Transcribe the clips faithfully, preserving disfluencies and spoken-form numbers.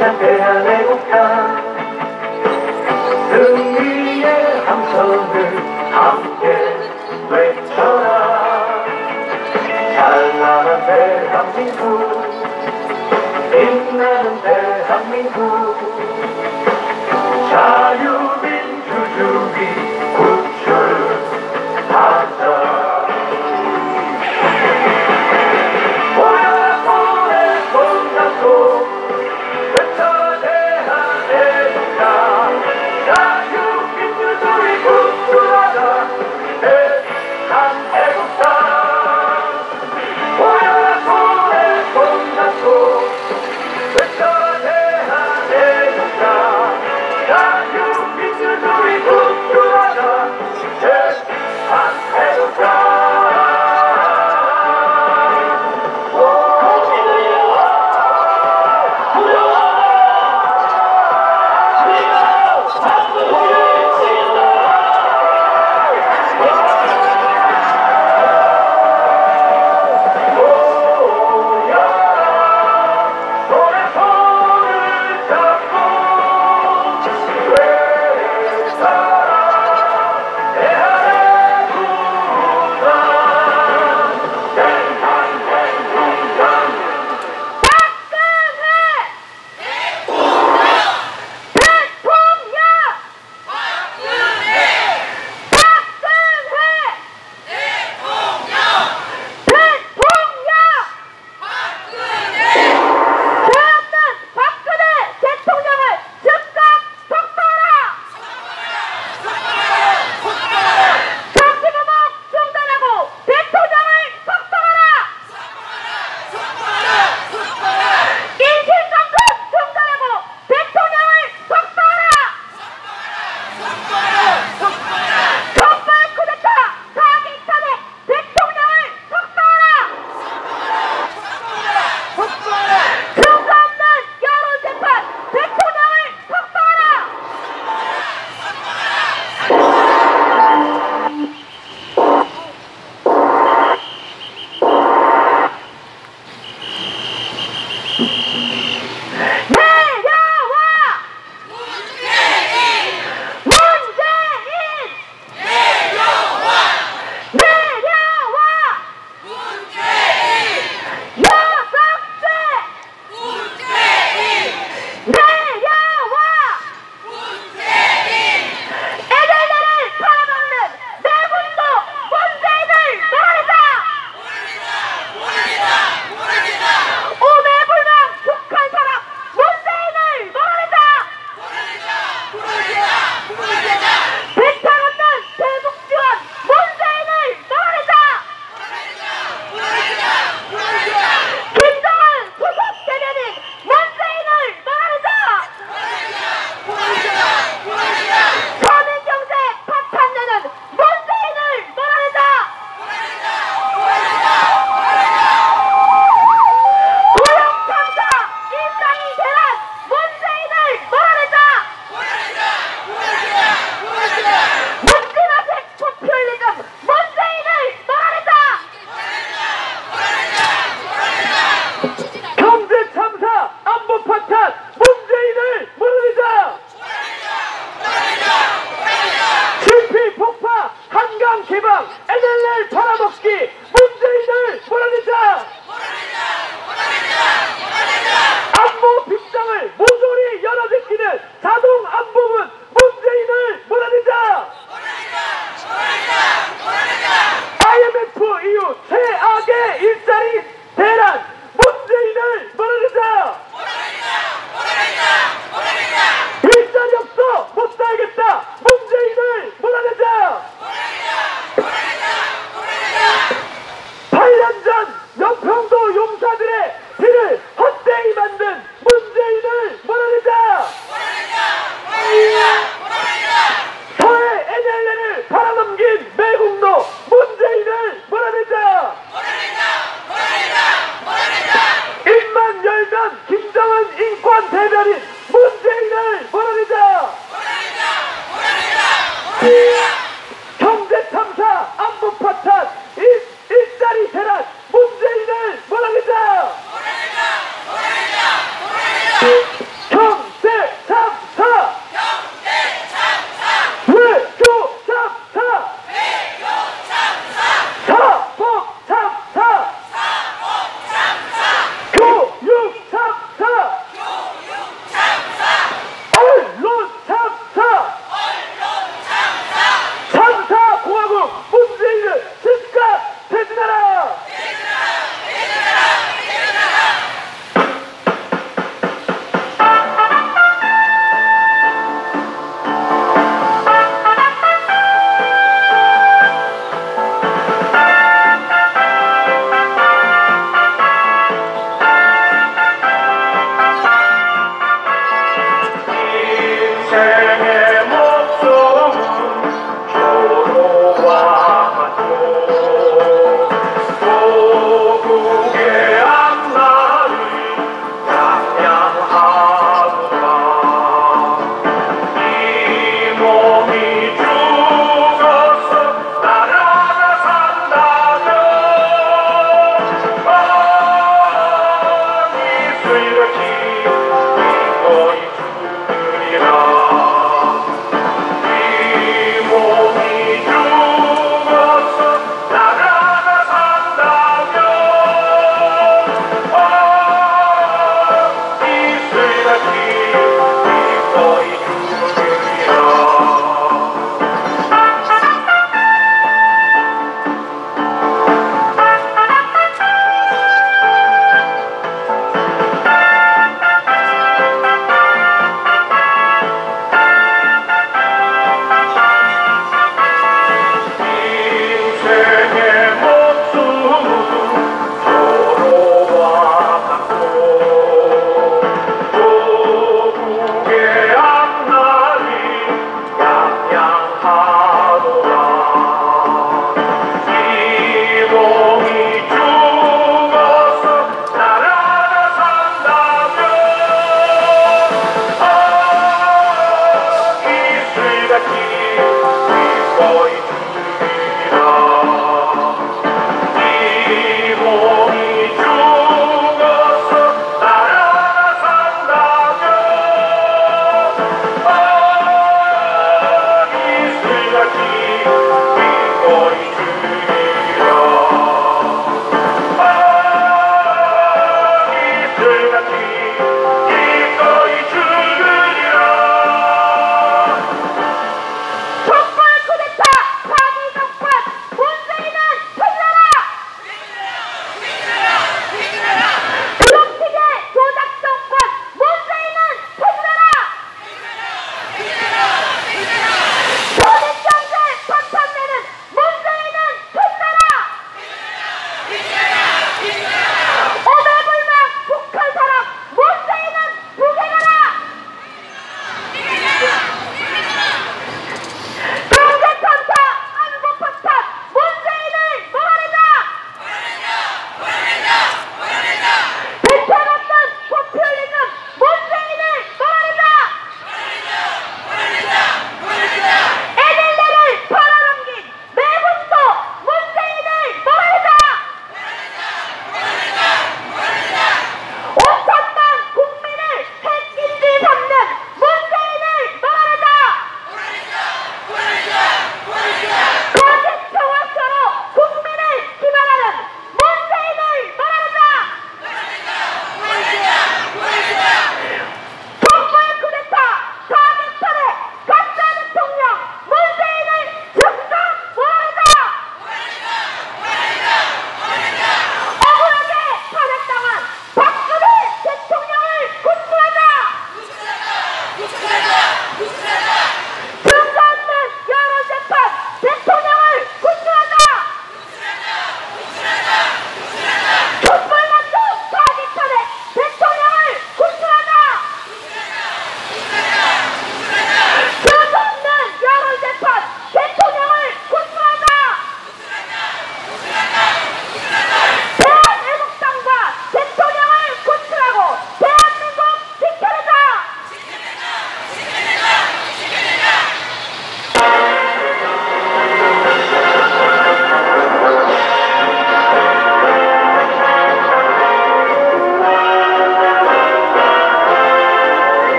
힘찬 대한애국가 승리의 함성을 함께 외쳐라. 찬란한 대한민국, 빛나는 대한민국, 자유민주주의 구출하자. 팔아넘긴 매국노 문재인을 몰아내자! 몰아내자! 몰아내자!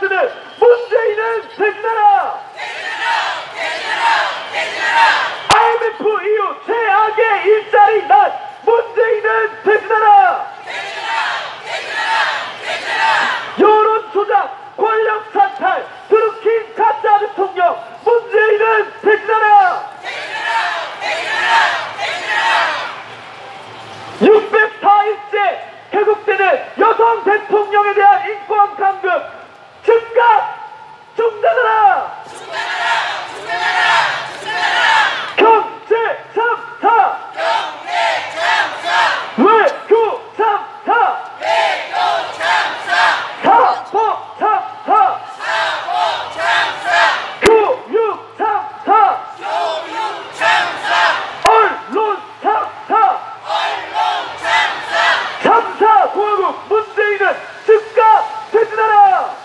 쓰는 문재인은 퇴진하라! 아이엠에프 이후 최악의 일자리 난 문재인은 퇴진하라! 여론 조작, 권력 찬탈, 드루킹 가짜 대통령 문재인은 퇴진하라! 육백사 일째 계속되는 여성 대통령에 대한 인권 감금 즉각 중단하라! 경제 참사! 외교 참사! 사법 참사! 교육 참사! 언론 참사! 참사 공화국 문재인은 즉각 퇴진하라!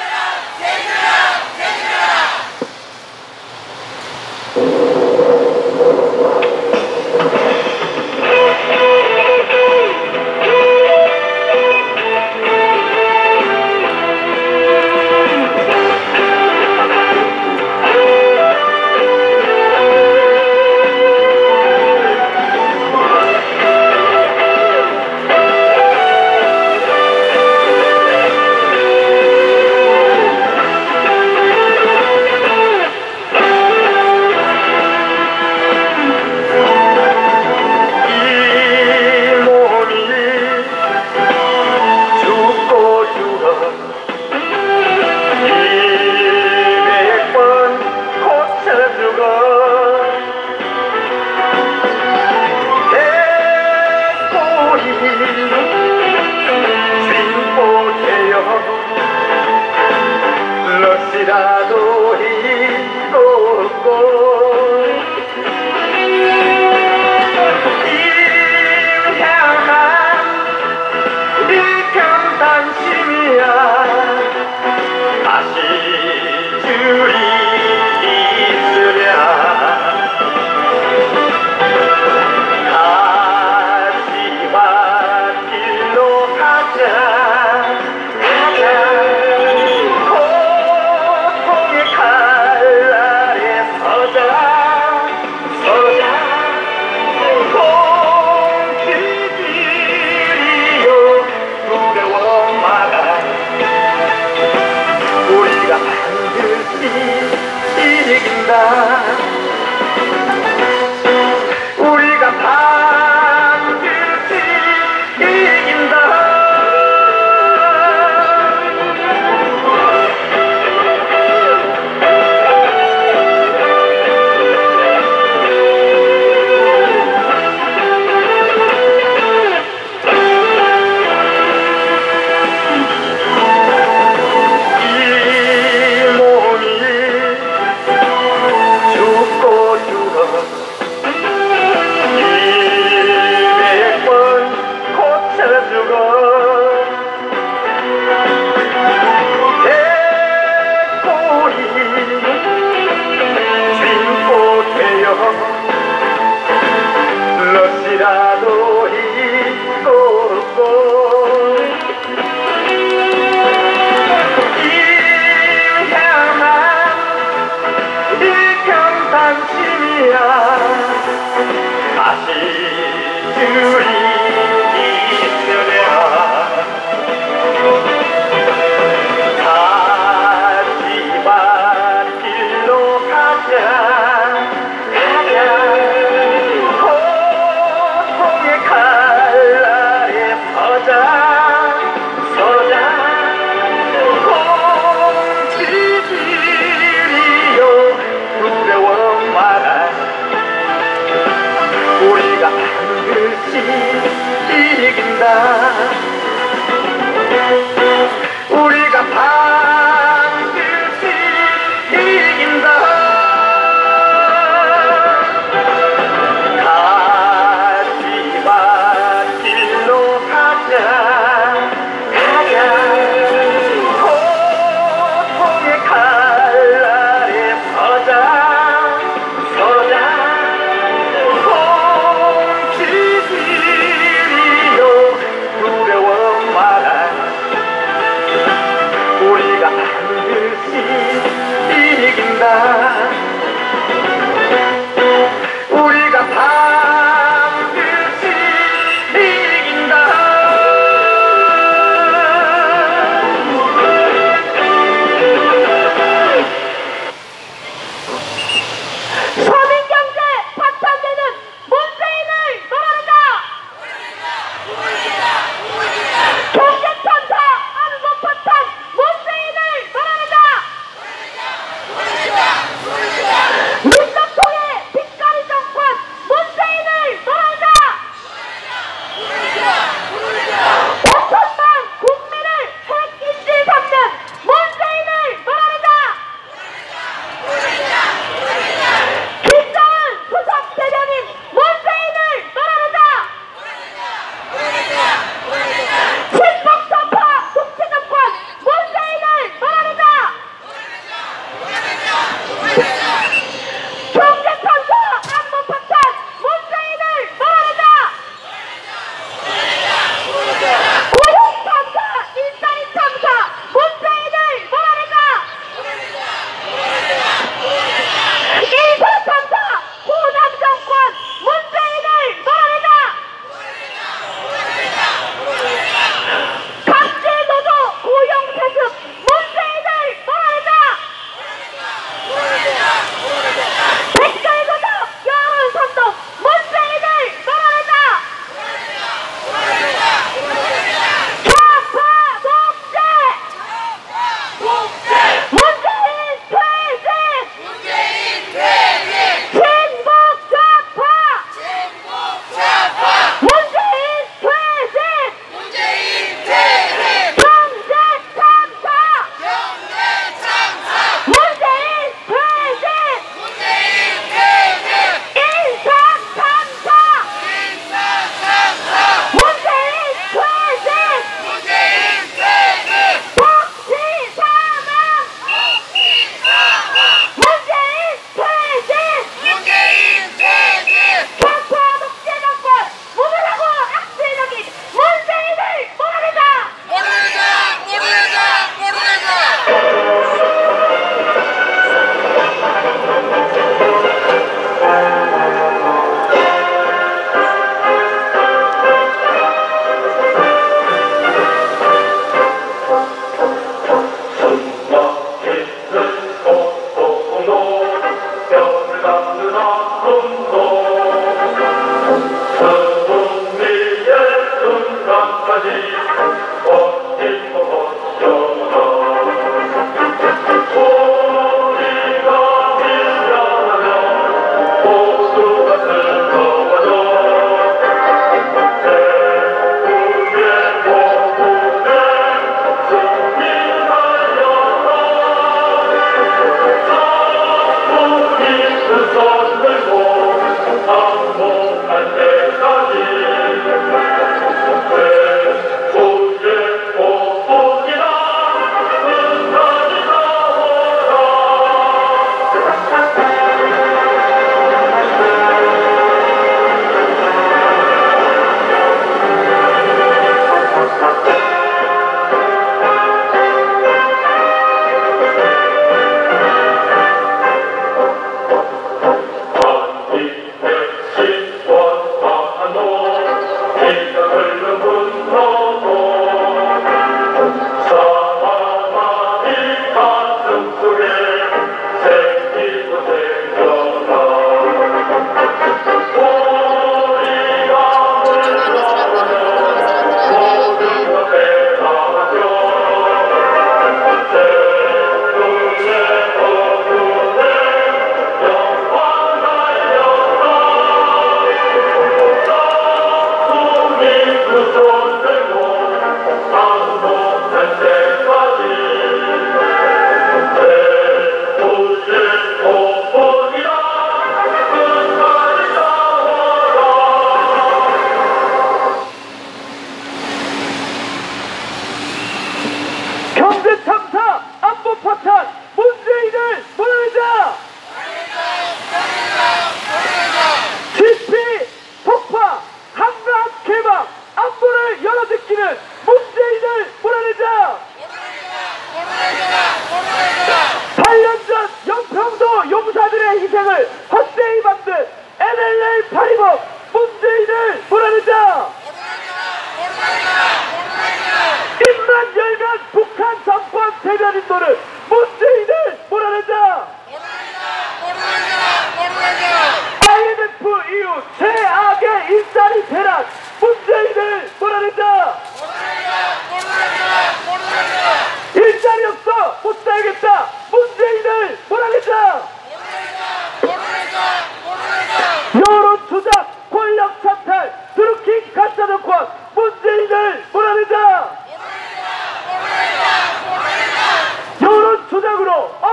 러시라도 잊고 이를 향한 일평단심이야 다시 줄이 있으랴 다시 밭길로 가자 우리가 반드시 이긴다. 이 몸이 죽고 죽어 이백 번 고쳐주고 대꼬리 쥐고 되어 러시라도 잊고 이를 향한 일평단심이야 다시 줄이 있으랴 다시 밭길로 가자 가자 고통의 칼날에 서자 서자 공지들이여 두려워 마라 우리가 반드시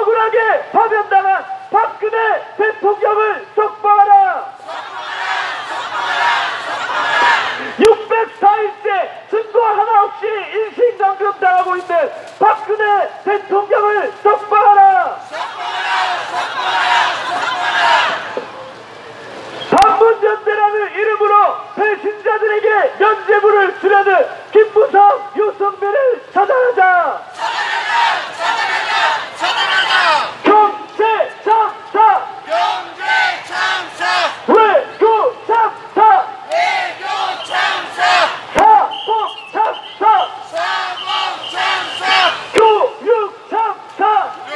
억울하게 파면당한 박근혜 대통령을 석방하라! 육백사 일째 증거 하나 없이 인신감금당하고 있는 박근혜 대통령을 석방하라! 반문연대라는 이름으로 배신자들에게 면죄부를 주려는 김무성, 유승민을 처단하자! 경제 참사! 경제 참사! 외교 참사! 외교 참사! 사법 참사! 사법 참사! 교육 참사!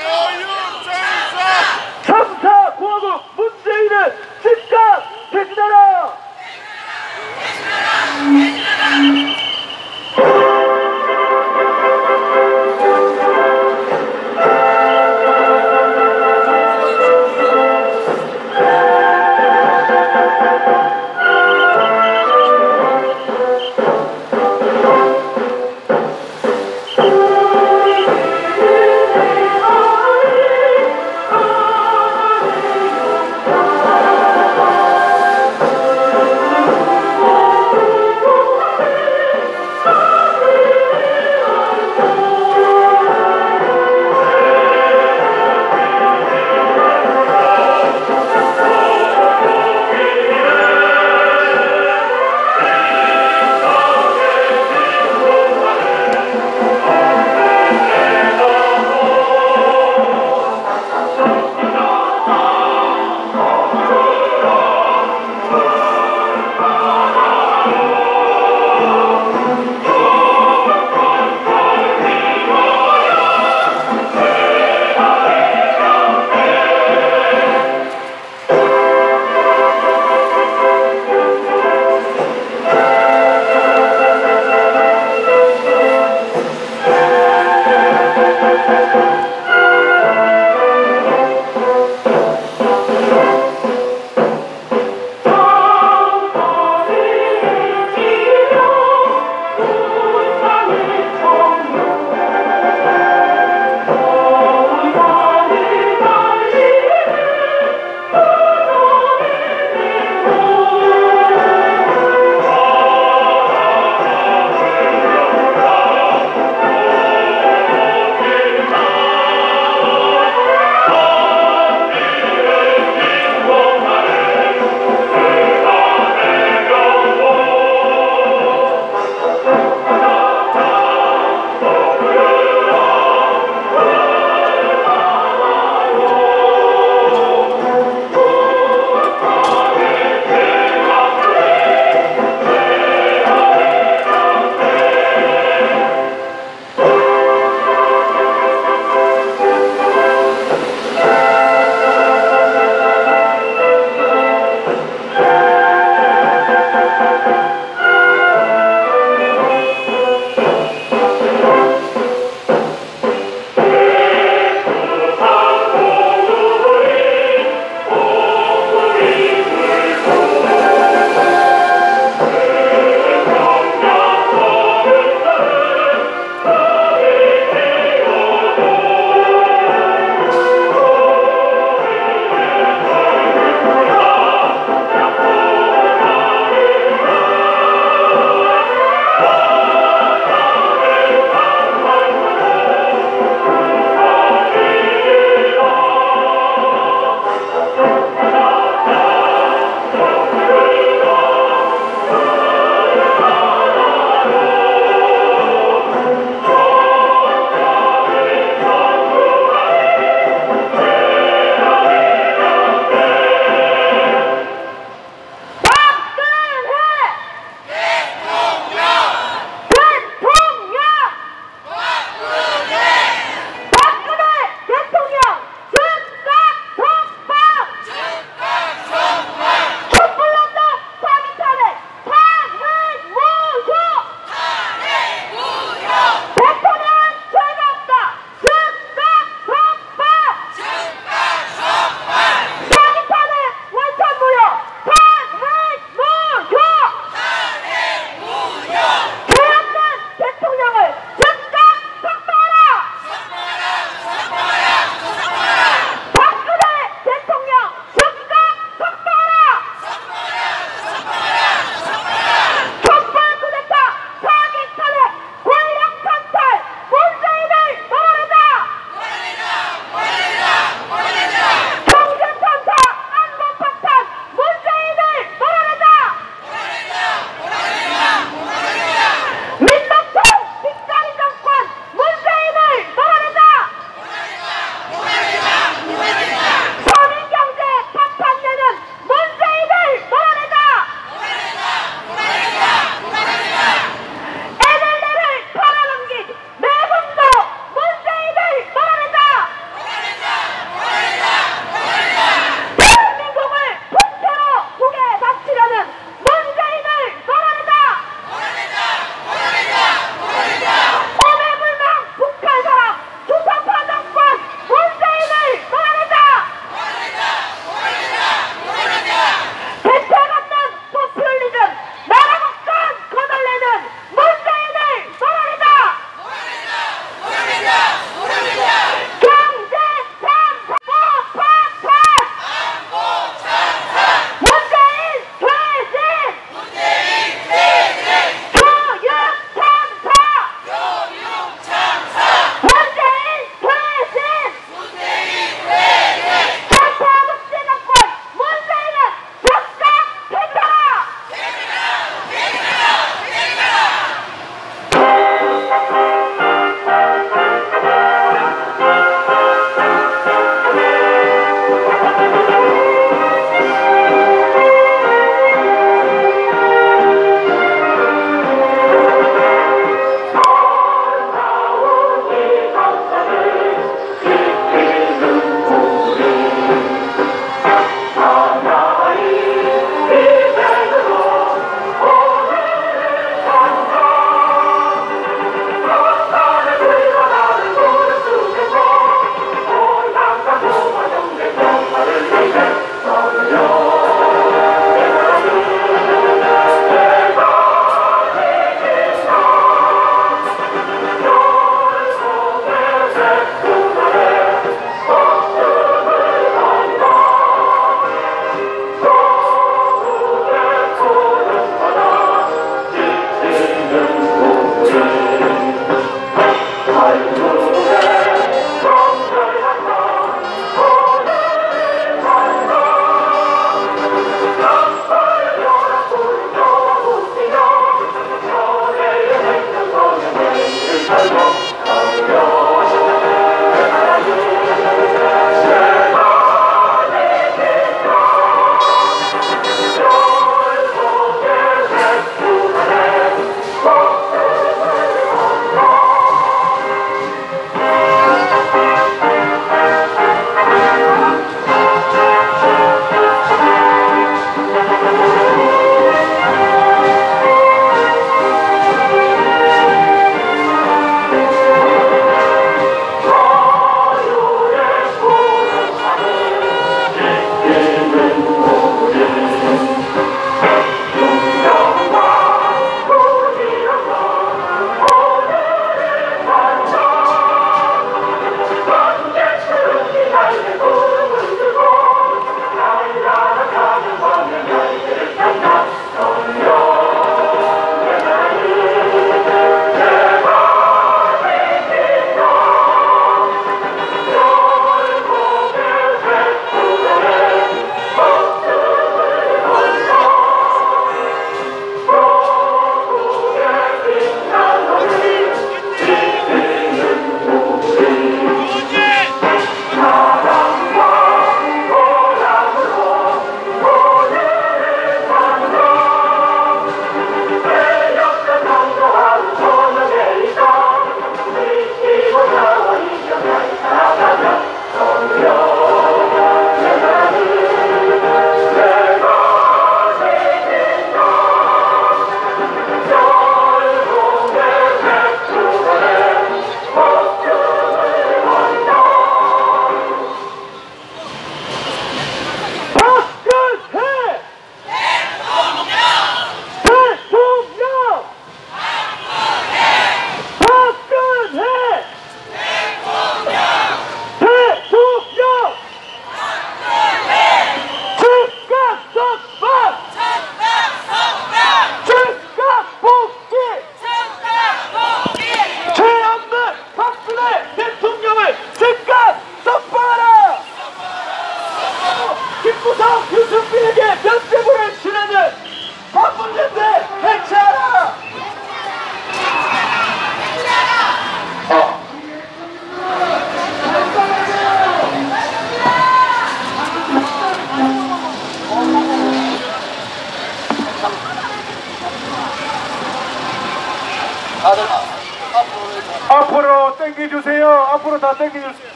다 당겨주세요.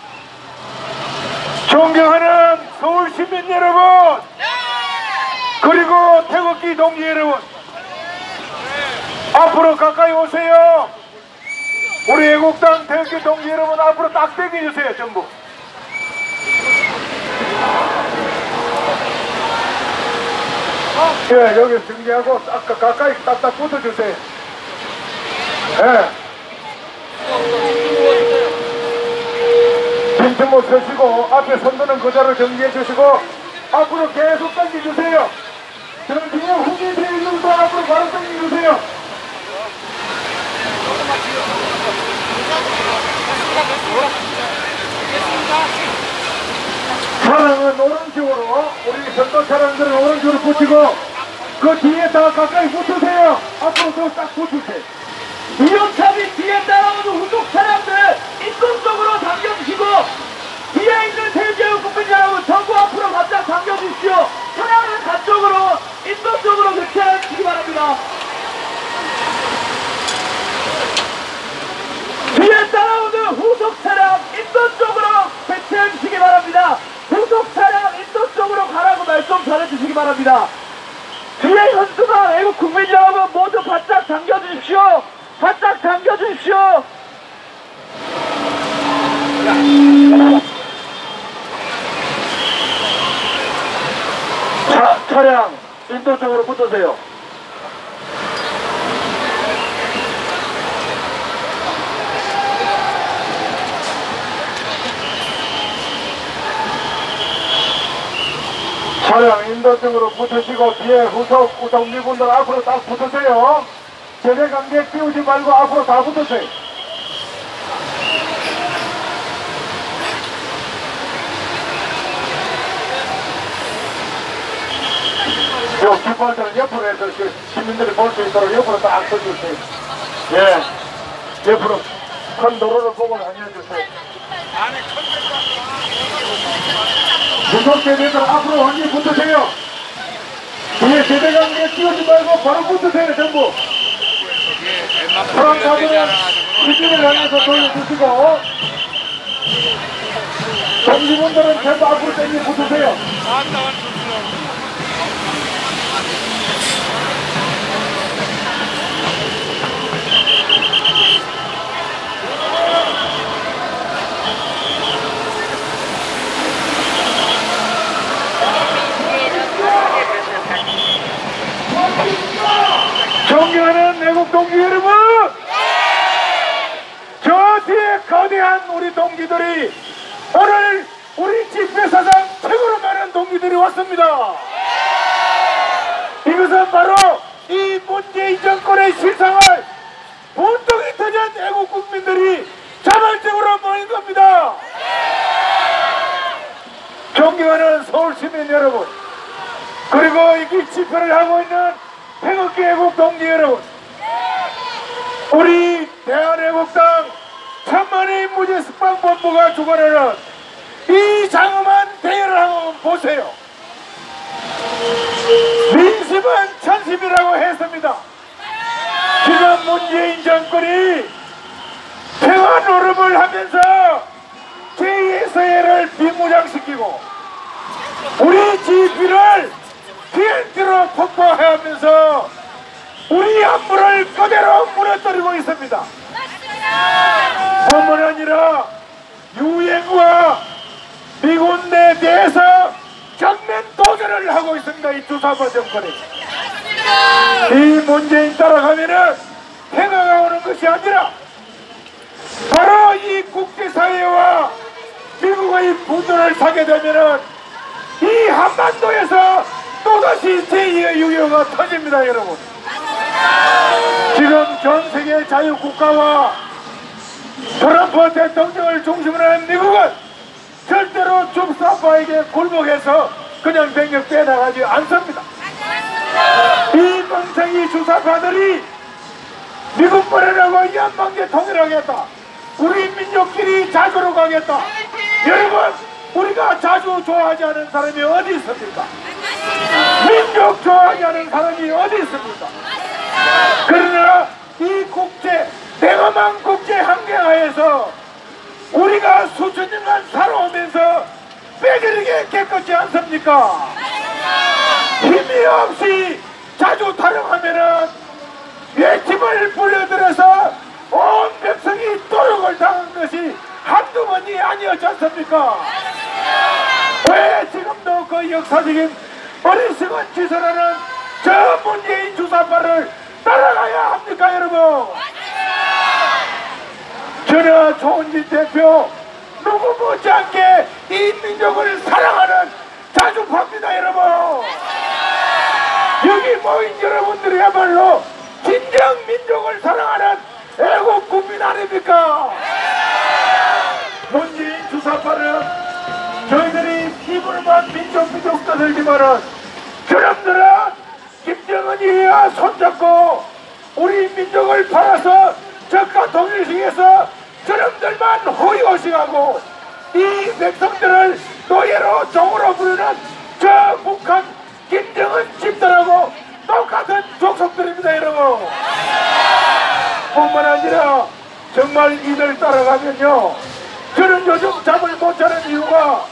존경하는 서울 시민 여러분, 그리고 태극기 동지 여러분, 앞으로 가까이 오세요. 우리 애국당 태극기 동지 여러분, 앞으로 딱 당겨주세요. 전부. 예, 여기 정리하고 딱 가까이 딱딱 붙어주세요. 예. 빈틈못 서시고 앞에 선두는 그대로 정리해 주시고 앞으로 계속 당겨주세요. 그럼 그냥 후기에 있는 분 앞으로 바로 당겨주세요. 차량은 오른쪽으로, 우리 선도 차량들은 오른쪽으로 붙이고 그 뒤에 다 가까이 붙으세요. 앞으로도 딱 붙으세요. 이용차비 뒤에 따라오는 후속 차량들 인도쪽으로 당겨주시고, 뒤에 있는 세계의 국민 여러분 전부 앞으로 바짝 당겨주십시오. 차량은 가쪽으로 인도쪽으로 교체해 주시기 바랍니다. 뒤에 따라오는 후속 차량 인도쪽으로 배치해 주시기 바랍니다. 후속 차량 인도쪽으로 가라고 말씀 전해주시기 바랍니다. 뒤에 현수막 애국 국민 여러분 모두 바짝 당겨주십시오. 바짝 당겨주십시오. 차, 차량 인도 쪽으로 붙으세요. 차량 인도 쪽으로 붙으시고 뒤에 후속 동지분들 앞으로 딱 붙으세요. 제대 관계 띄우지 말고 앞으로 다 붙으세요. 요 깃발들은 옆으로 해서 시민들이 볼 수 있도록 옆으로 딱 서주세요. 예, 옆으로 큰 도로를 보고 다녀주세요. 무섭게 되들 앞으로 완전히 붙으세요. 뒤에 제대 관계 띄우지 말고 바로 붙으세요. 전부 프랑카드는 시민을 향해서 돌려주시고 동지분들은 전부 앞으로 땡겨 붙으세요. 존경하는 애국 동지 여러분, 저 뒤에 거대한 우리 동지들이 오늘 우리 집회사상 최고로 많은 동지들이 왔습니다. 이것은 바로 이 문재인 정권의 실상을 분통이 터진 애국 국민들이 자발적으로 모인 겁니다. 존경하는 서울 시민 여러분, 그리고 이 집회를 하고 있는 태극기 애국 동지 여러분, 우리 대한애국당 천만의 무죄 숙방본부가 주관하는 이 장엄한 대열을 한번 보세요. 민심은 천심이라고 했습니다. 지금 문재인 정권이 평화 노름을 하면서 제이의 서해를 비무장시키고 우리 지피를 티엔티로 폭파하면서 우리 안보를 그대로 무너뜨리고 있습니다. 뿐만 아니라 유엔과 미군 내 대해서 정면 도전을 하고 있습니다. 이 주사파 정권이. 이 문재인 따라가면은 평화가 오는 것이 아니라 바로 이 국제사회와 미국의 분노를 사게 되면은 이 한반도에서 또다시 제이의 유효가 터집니다. 여러분, 지금 전세계 자유국가와 트럼프 대통령을 중심으로 하는 미국은 절대로 주사파에게 굴복해서 그냥 병력 빼나가지 않습니다. 이 멍청이 주사파들이 미국 보내라고 연방제 통일하겠다, 우리 민족끼리 자주로 가겠다. 여러분, 우리가 자주 좋아하지 않은 사람이 어디 있습니까? 민족 좋아하지 않은 사람이 어디 있습니까? 그러나 이 국제, 대범한 국제 환경하에서 우리가 수천 년간 살아오면서 빼기르게 깨끗지 않습니까? 힘이 없이 자주 타령하면은 외침을 불러들여서 온 백성이 도륙을 당한 것이 한두 번이 아니었지 않습니까? 왜 지금도 그 역사적인 어리석은 짓을 하는 저 문재인 주사파를 따라가야 합니까, 여러분? 저는 조은진 대표 누구 못지않게 이 민족을 사랑하는 자주파입니다, 여러분. 여기 모인 여러분들이야말로 진정 민족을 사랑하는 애국 국민 아닙니까? 문재인 주사파는 저희들이 힘으로만 민족 민족 떠들지만은 저놈들은 김정은이와 손잡고 우리 민족을 팔아서 저가 통일시켜서 저놈들만 호의호식하고 이 백성들을 노예로 종으로 부르는 저 북한 김정은 집단하고 똑같은 족속들입니다, 여러분. 뿐만 아니라 정말 이들 따라가면요, 저는 요즘 잠을 못 자는 이유가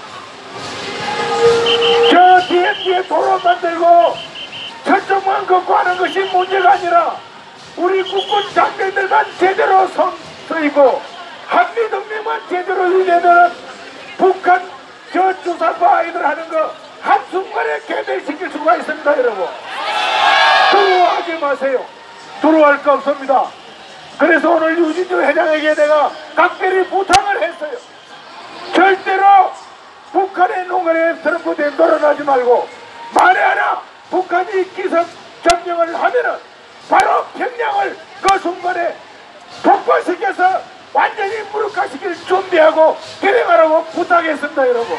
저 뒤에 뒤에 도로 만들고 저쪽만 걷고 하는 것이 문제가 아니라 우리 국군 장병들만 제대로 서, 서 있고 한미동맹만 제대로 유지되면 북한 저 주사파 아이들 하는 거 한순간에 개멸시킬 수가 있습니다, 여러분. 두려워하지 마세요. 두려워할 거 없습니다. 그래서 오늘 유진주 회장에게 내가 각별히 부탁을 했어요. 절대로 북한의 농간에 트럼프대 놀아나지 말고 만에 하나 북한이 기습 점령을 하면은 바로 평양을 그 순간에 폭발시켜서 완전히 무력화시킬 준비하고 결행하라고 부탁했습니다, 여러분.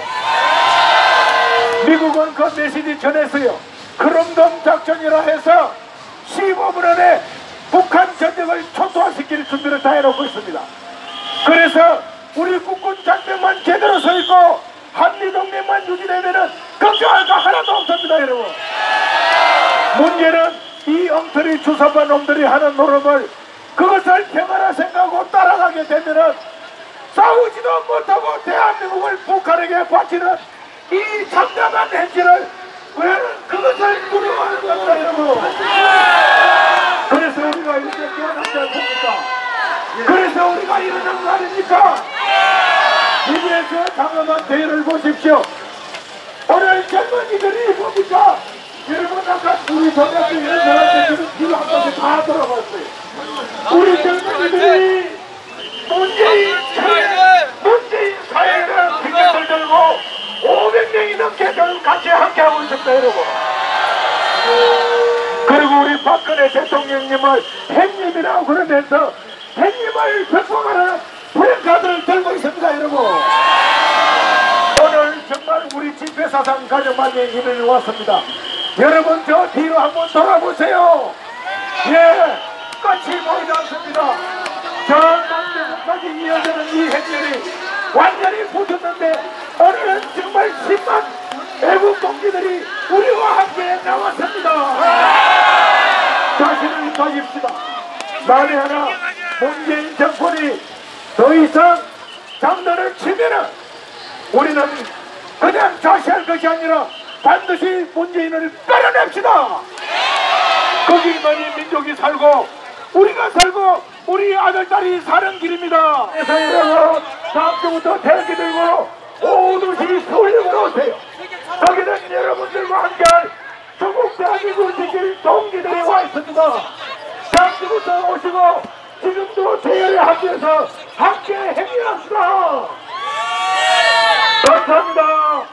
미국은 그 메시지 전했어요. 크롬돔 작전이라 해서 십오 분 안에 북한 전쟁을 초토화시킬 준비를 다 해놓고 있습니다. 그래서 우리 국군 장병만 제대로 서 있고 한미동맹만 유지되면은 걱정할 거 하나도 없습니다, 여러분. 문제는 이 엉터리 주사파 놈들이 하는 노름을 그것을 평화라 생각하고 따라가게 되면은 싸우지도 못하고 대한민국을 북한에게 바치는 이 참담한 행실을 왜 그것을 두려워하는 겁니다, 여러분. 그래서 우리가 이렇게 깨어났지 않습니까? 그래서 우리가 일어난 거 아닙니까? 이제 저 장엄한 대회를 보십시오. 오늘 젊은이들이 뭡니까? 여러분 아까 우리 전략도 이런 사람들은 뒤로 한 번씩 다 돌아봤어요. 우리 젊은이들이 문재인 사회, 문재인 사회를 피켓을 들고 오백 명이 넘게 같이 함께하고 있습니다, 여러분. 그리고 우리 박근혜 대통령님을 행님이라고 그러면서 행님을 벽봉하는 프랭카드를 들고 있습니다, 여러분. 오늘 정말 우리 집회사상 가장 많이 일을 왔습니다. 여러분 저 뒤로 한번 돌아보세요. 예, 끝이 보이지 않습니다. 저 남대문까지 이어지는 이 행렬이 완전히 붙었는데 오늘은 정말 십만 애국 동지들이 우리와 함께 나왔습니다. 자신을 가집시다. 만에 하나 문재인 정권이 더 이상 장난을 치면은 우리는 그냥 자시할 것이 아니라 반드시 문재인을 끌어냅시다. 거기만이 민족이 살고 우리가 살고 우리 아들딸이 사는 길입니다. 그래서 여러분 다음 주부터 태극기 들고 오두시 서울역으로 오세요. 거기는 여러분들과 함께할 조국 대한민국을 지킬 동기들이 와 있습니다. 다음 주부터 오시고 지금도 대열에 함께해서 함께 행위합시다. 감사합니다.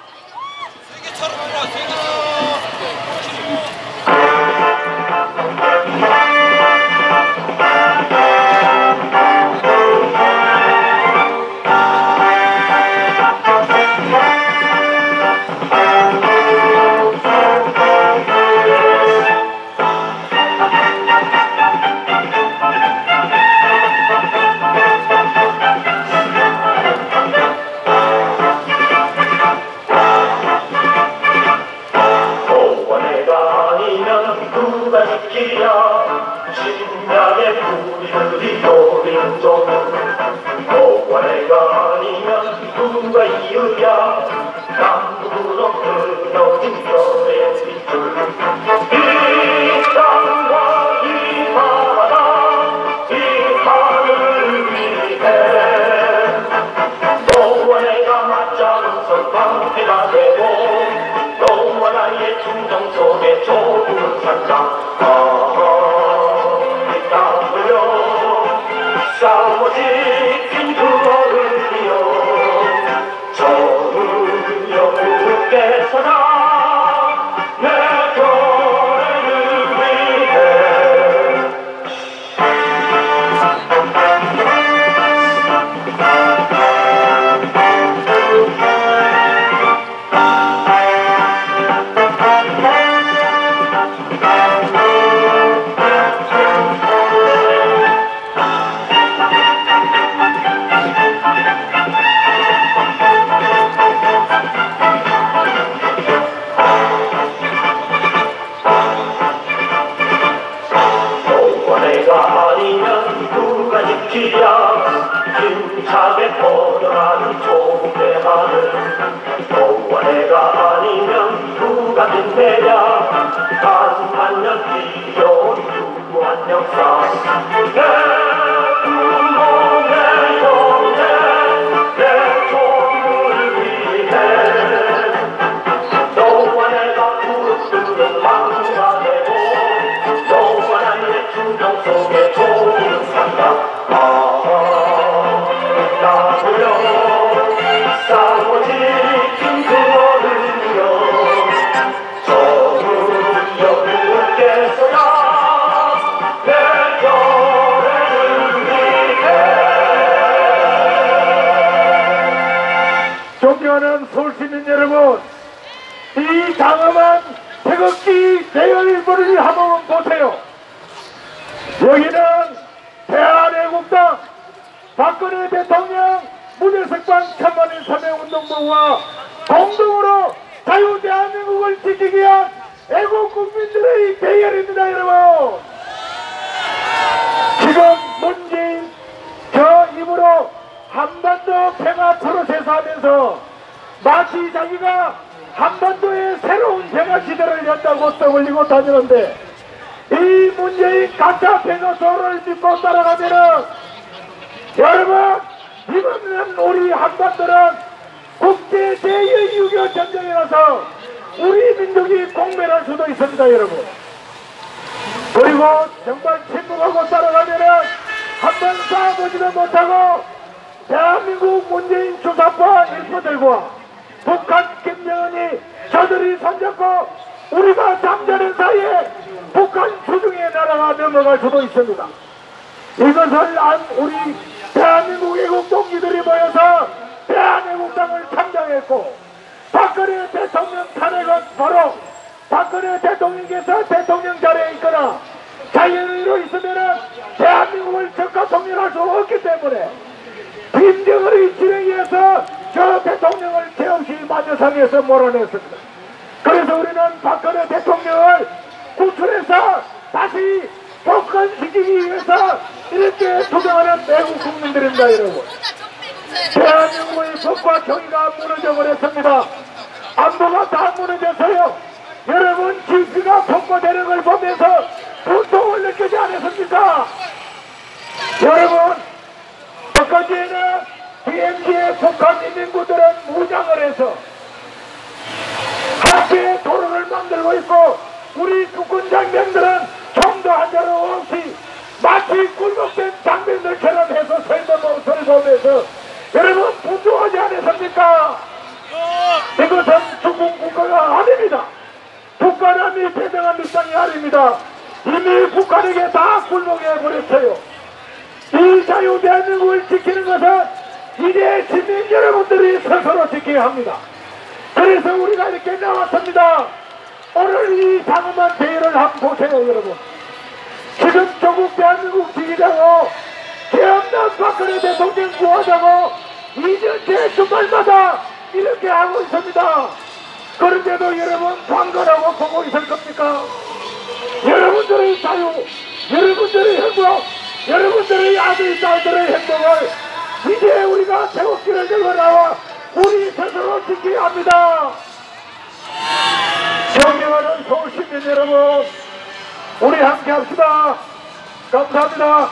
함께가 되고 너와 나의 충정 속에 좋은 산다. 땀 흘려 싸워 지킨 그 어른이여 저는 영웅께 서라 내 결의를 위해. 내가 아니면 누가 지키랴 힘차게 퍼져가는 좁게 하늘. 너와 내가 아니면 누가 빛내랴 반만년 뛰어온 유무한 역사. 내 부모 내 형제 내 조국을 위해 너와 내가 무릎 망가 되고 너와 나의 충정 속에 좋은 산다. 나 보여 싸워 지킨 그 어른이여 저는 영웅께서야 내 결의를 위해. 존경하는 서울시민 여러분, 이 장엄한 태극기 대열일보를 한번 보세요. 여기는 대한애국당 박근혜 대통령 문해석방 천만인 사명운동부와 공동으로 자유대한민국을 지키기 위한 애국국민들의 대열입니다. 여러분, 지금 문재인 저 입으로 한반도 평화 프로세스 하면서 마치 자기가 한반도의 새로운 평화 시대를 연다고 떠올리고 다니는데, 이 문재인 가짜 평화소를 믿고 따라가면은 여러분, 이번에는 우리 한반도는 국제 제이 육이오 전쟁이라서 우리 민족이 공멸할 수도 있습니다. 여러분, 그리고 정말 침묵하고 따라가면은 한번 싸워보지도 못하고 대한민국 문재인 주사파 일부들과 북한 김정은이 저들이 손잡고 우리가 잠자는 사이에 북한 수중의 나라가 넘어갈 수도 있습니다. 이것을 안 우리 대한민국 애국 동지들이 모여서 대한애국당을 창당했고, 박근혜 대통령 탄핵은 바로 박근혜 대통령께서 대통령 자리에 있거나 자연의로 있으면은 대한민국을 적극 통일할 수 없기 때문에 김정은의 진행에서 저 대통령을 제없이 마녀상에서 몰아냈습니다. 그래서 우리는 박근혜 대통령을 구출해서 다시 복권시키기 위해서 이렇게 투쟁하는 애국 국민들입니다. 여러분, 대한민국의 법과 경위가 무너져 버렸습니다. 안보가 다 무너졌어요. 여러분, 지피가 폭파되는 걸 보면서 분통을 느끼지 않았습니까? 여러분, 여기까지는 비엠씨의 북한 인민군들은 무장을 해서 학교에 도로를 만들고 있고, 우리 국군 장병들은 총도 한 자루 없이 마치 굴복된 장병들처럼 해서 서 있는 모습을 보면서 여러분, 분노하지 않았습니까? 이것은 중국 국가가 아닙니다. 북한함이 배당한 밑땅이 아닙니다. 이미 북한에게 다 굴복해버렸어요. 이 자유대한민국을 지키는 것은 이제 시민 여러분들이 스스로 지켜야 합니다. 그래서 우리가 이렇게 나왔습니다. 오늘 이 장엄한 대회를 한번 보세요. 여러분, 지금 조국 대한민국 지키자고 개엄난 박근혜 대통령 구하자고 이년째 주말마다 이렇게 하고 있습니다. 그런데도 여러분 관건하고 보고 있을 겁니까? 여러분들의 자유, 여러분들의 행복, 여러분들의 아들, 딸들의 행복을 이제 우리가 태극기를 들고 나와 우리 스스로 지켜야 합니다. 존경하는 서울시민 여러분, 우리 함께 합시다. 감사합니다.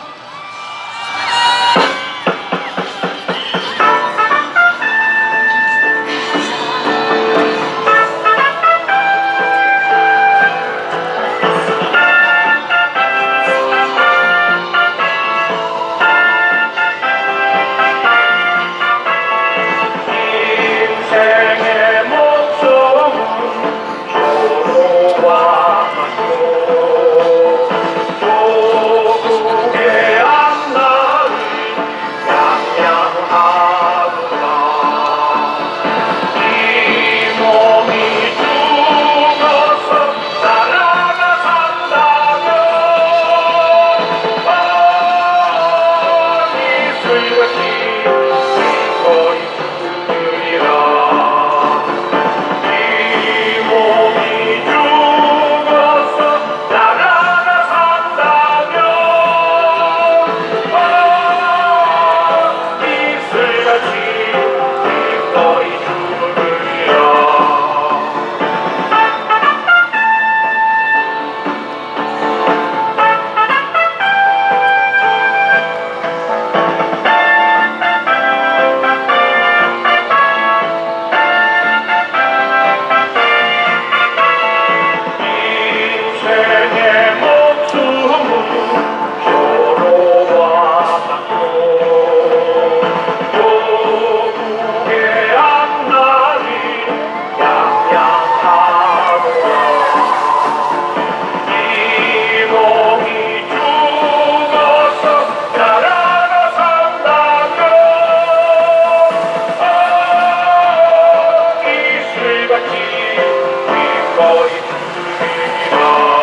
살고 있다.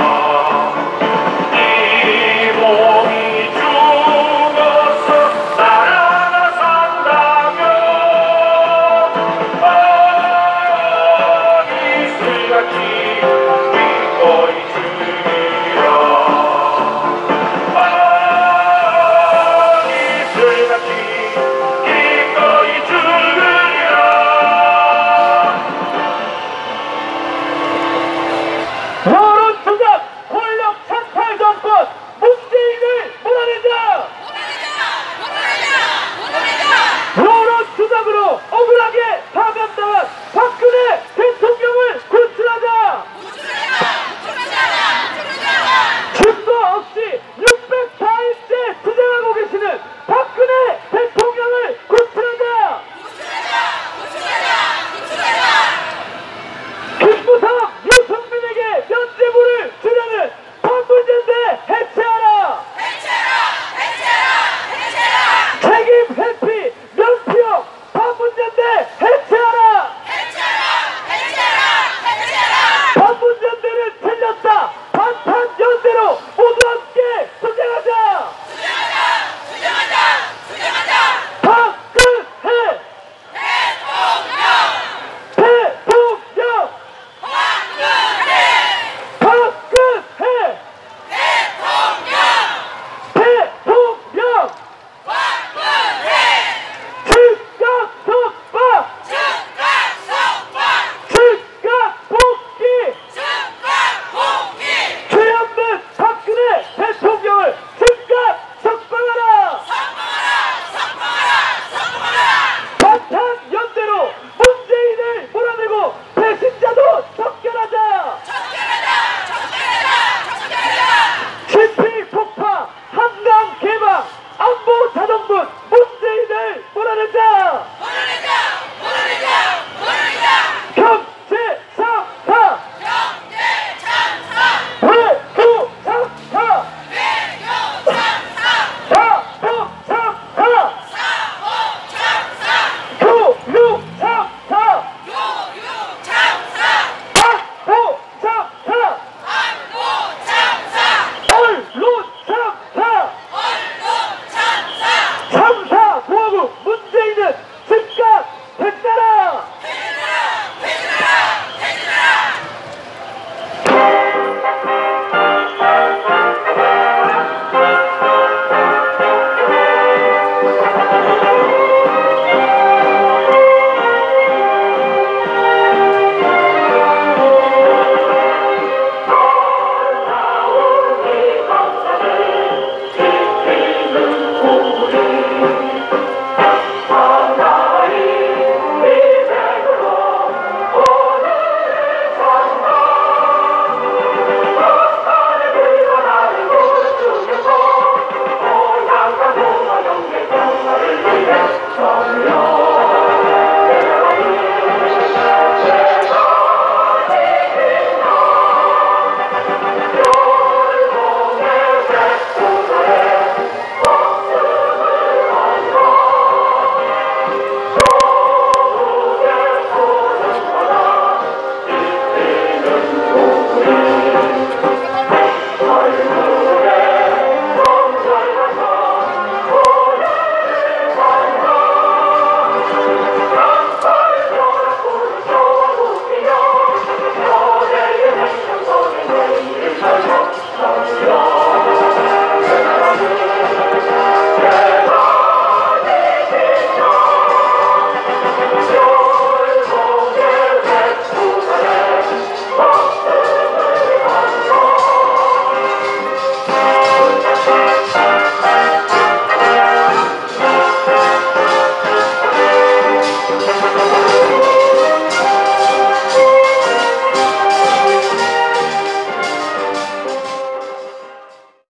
이 몸이 죽어서 나라가 산다면 어디서같이